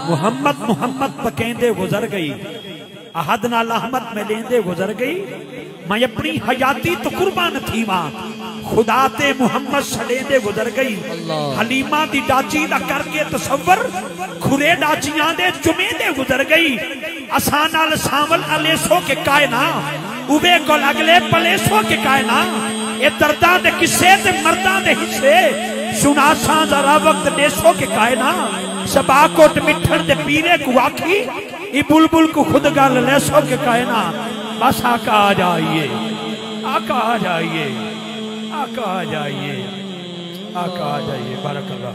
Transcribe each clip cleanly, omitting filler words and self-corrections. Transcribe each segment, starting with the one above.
محمد محمد پکیندے گزر گئی احد نال احمد میں لیندے گزر گئی میں اپنی حیاتی تو قربان تھی ماں خدا تے محمد سڑیندے گزر گئی حلیمہ دی ڈاچی دا کر کے تصور کھرے ڈاچیاں دے چمیندے گزر گئی آسانال ساول علیسو کے کائنا اوے کول اگلے پلیسو کے کائنا اے دردان دے کسے تے مردان دے حصے سنا سان ذرا وقت دیسو کے کائنا سبا کوٹ مٹھڑ دے پیرے کو آکھی ای بلبل کو خود گال لیسو کے کائنا بس آقا آ جائیے آقا آ جائیے آقا آ جائیے آقا آ جائیے بارک اللہ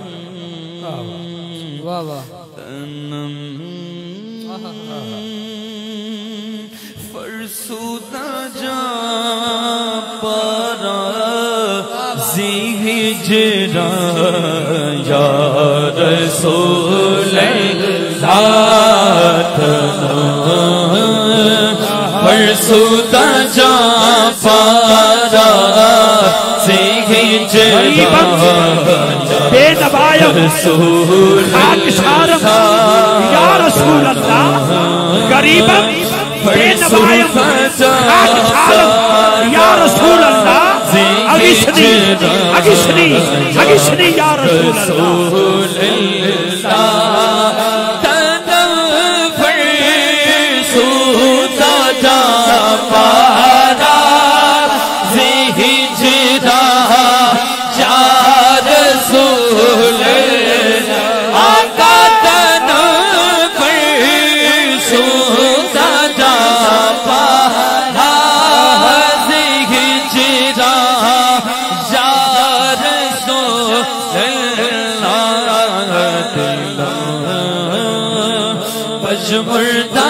واہ واہ فرسودہ جا پارا زی ہجران یا رسول اللہ فرسودہ جا پارا زی ہجران بے نبائم خاک شارم یا رسول اللہ غریبم بے نبائم خاک شارم یا رسول اللہ اگشنی اگشنی اگشنی یا رسول اللہ تنم فرسودہ جا پارا زی ہجران یا رسول اللہ آقا تنم فرسودہ جا پارا زی ہجران یا رسول اللہ بجمردہ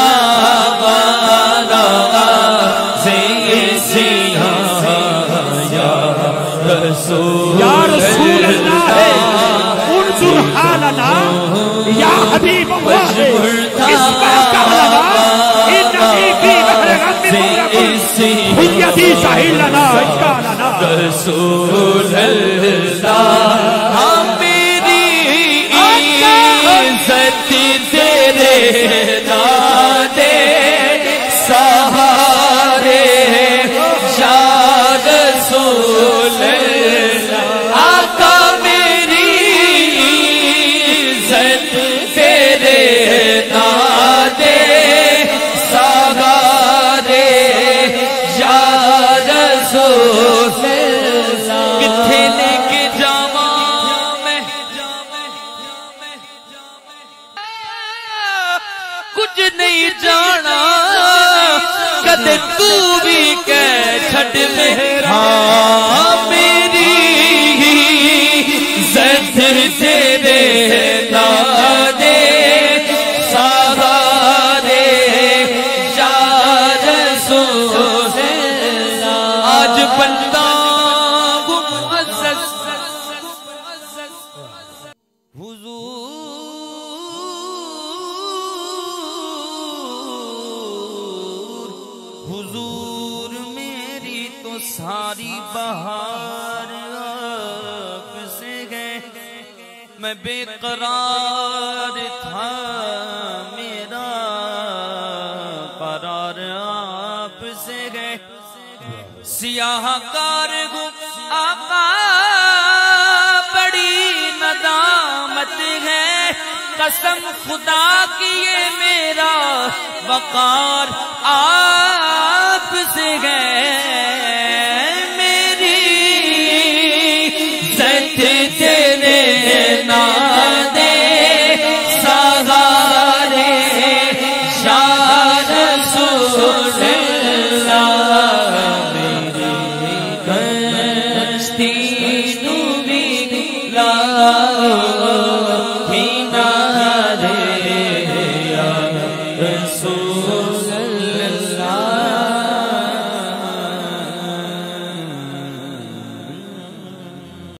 یا رسول اللہ ہے انظر حالنا یا حبیب اللہ ہے اس بات لنا انہی فی بحر غم مغرقن خود یدی ساحل لنا اشکالنا رسول اللہ ہم میری عزت تیرے دادے سہارے یا رسول اللہ آقا میری عزت تیرے دادے سہارے یا رسول اللہ کتھے لے کے جاواں میں کچھ نہیں جانا کدے تو بھی کہہ چھڑ میرا میری عزت تیرے دادے سہارے یا رسول اللہ آج بندہ معزز حضور میری تو ساری بہار آپ سے گئے میں بے قرار تھا میرا قرار آپ سے گئے سیاہ کارگو آقا بڑی ندامت ہے قسم خدا کی یہ میرا وقار آپ سے گئے